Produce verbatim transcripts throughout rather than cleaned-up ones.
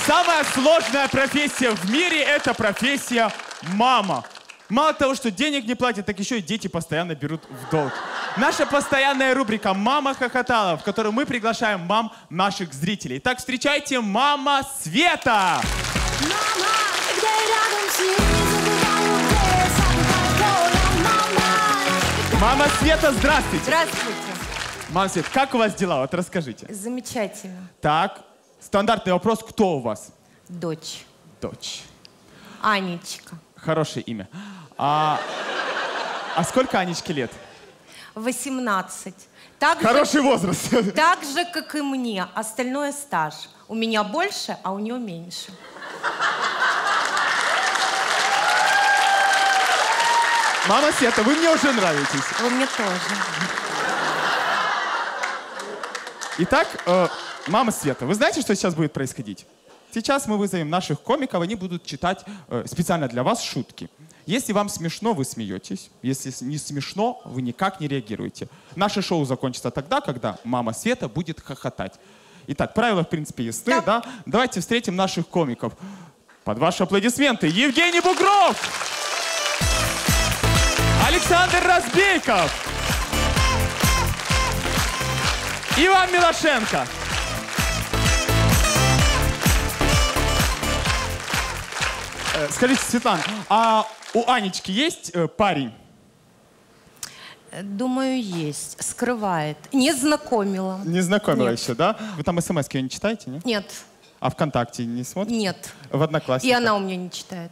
Самая сложная профессия в мире — это профессия мама. Мало того, что денег не платят, так еще и дети постоянно берут в долг. Наша постоянная рубрика «Мама хохотала», в которой мы приглашаем мам наших зрителей. Так, встречайте мама Света! Мама, когда я рядом с ней, забываю, где я забываю, мама. Мама Света, здравствуйте! Здравствуйте. Мама Света, как у вас дела? Вот расскажите. Замечательно. Так, стандартный вопрос, кто у вас? Дочь. Дочь. Анечка. Хорошее имя. А, а сколько Анечке лет? восемнадцать. Так Хороший же, возраст. так же, как и мне. Остальное стаж. У меня больше, а у нее меньше. Мама Света, вы мне уже нравитесь. Вы мне тоже. Итак, э, мама Света, вы знаете, что сейчас будет происходить? Сейчас мы вызовем наших комиков, они будут читать э, специально для вас шутки. Если вам смешно, вы смеетесь. Если не смешно, вы никак не реагируете. Наше шоу закончится тогда, когда мама Света будет хохотать. Итак, правила, в принципе, ясны, да? да? Давайте встретим наших комиков. Под ваши аплодисменты Евгений Бугров! Александр Разбейков! Иван Милошенко! Э, скажите, Светлана, а у Анечки есть э, парень? Думаю, есть. Скрывает. Не знакомила. Не знакомила Нет. еще, да? Вы там смс-ки не читаете, нет? Нет. А ВКонтакте не смотрите? Нет. В Одноклассниках? И она у меня не читает.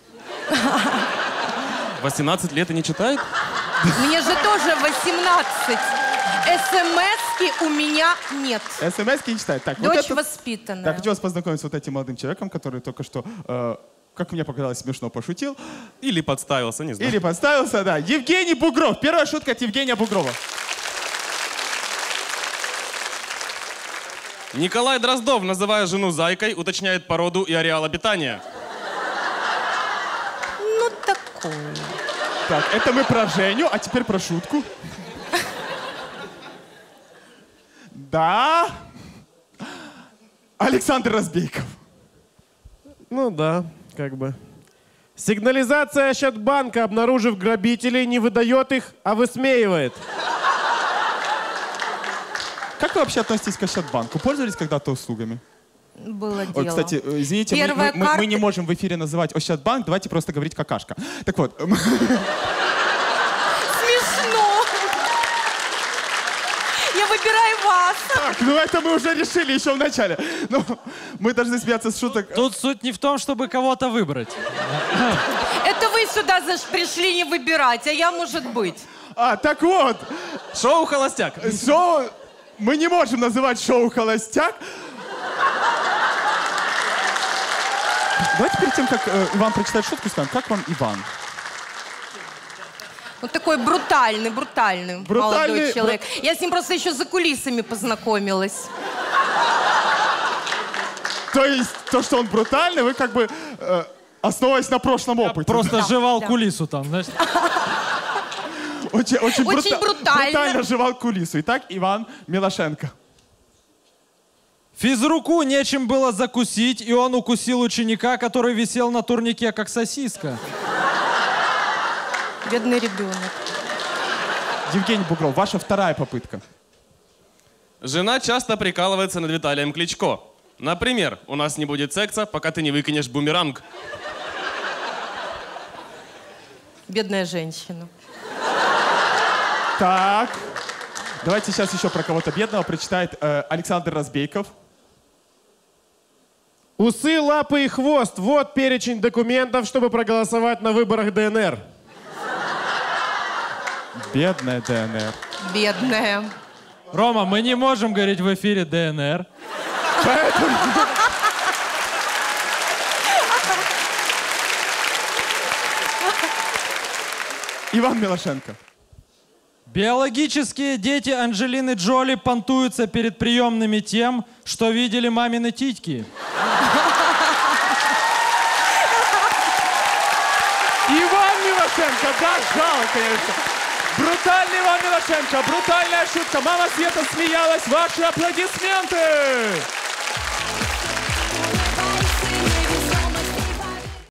восемнадцать лет и не читает? Мне же тоже восемнадцать. СМСки у меня нет. СМС-ки не читает. Так, Дочь вот это... воспитанная. Так, хочу вас познакомить с вот этим молодым человеком, который только что, э, как мне показалось, смешно пошутил. Или подставился, не знаю. Или подставился, да. Евгений Бугров. Первая шутка от Евгения Бугрова. Николай Дроздов, называя жену зайкой, уточняет породу и ареал обитания. Ну, такое. Так, это мы про Женю, а теперь про шутку. Да. Александр Разбейков. Ну да, как бы. Сигнализация Ощадбанка, обнаружив грабителей, не выдает их, а высмеивает. Как вы вообще относитесь к Ощадбанку? Пользовались когда-то услугами? Было дело. Ой, кстати, э, извините, мы, Первая мы- мы- карта- мы не можем в эфире называть Ощадбанк, давайте просто говорить какашка. Так вот, Смешно. Я выбираю вас. так, ну это мы уже решили еще в начале. Ну, мы должны смеяться с шуток. Тут суть не в том, чтобы кого-то выбрать. Это вы сюда заш пришли не выбирать, а я, может быть. А, так вот, Шоу «Холостяк». шоу... Мы не можем называть шоу «Холостяк». Давайте перед тем, как э, Иван прочитает шутку, скажем, как вам Иван? Вот такой брутальный, брутальный, Брутальный, молодой человек. Я с ним просто еще за кулисами познакомилась. То есть то, что он брутальный, вы как бы э, основываясь на прошлом опыте. Просто Да, жевал да. кулису там, знаешь. Очень, очень, Очень брутально. брутально жевал кулису. Итак, Иван Милошенко. Физруку нечем было закусить, и он укусил ученика, который висел на турнике, как сосиска. Бедный ребенок. Евгений Бугров, ваша вторая попытка. Жена часто прикалывается над Виталием Кличко. Например, у нас не будет секса, пока ты не выкинешь бумеранг. Бедная женщина. Так. Давайте сейчас еще про кого-то бедного прочитает э, Александр Разбейков. Усы, лапы и хвост. Вот перечень документов, чтобы проголосовать на выборах ДНР. Бедная ДНР. Бедная. Рома, мы не можем говорить в эфире ДНР. Иван Милошенко. Биологические дети Анджелины Джоли понтуются перед приемными тем, что видели мамины титьки. Иван Милошенко, да, жало, конечно. Брутальный Иван Милошенко, брутальная шутка. Мама Света смеялась. Ваши аплодисменты!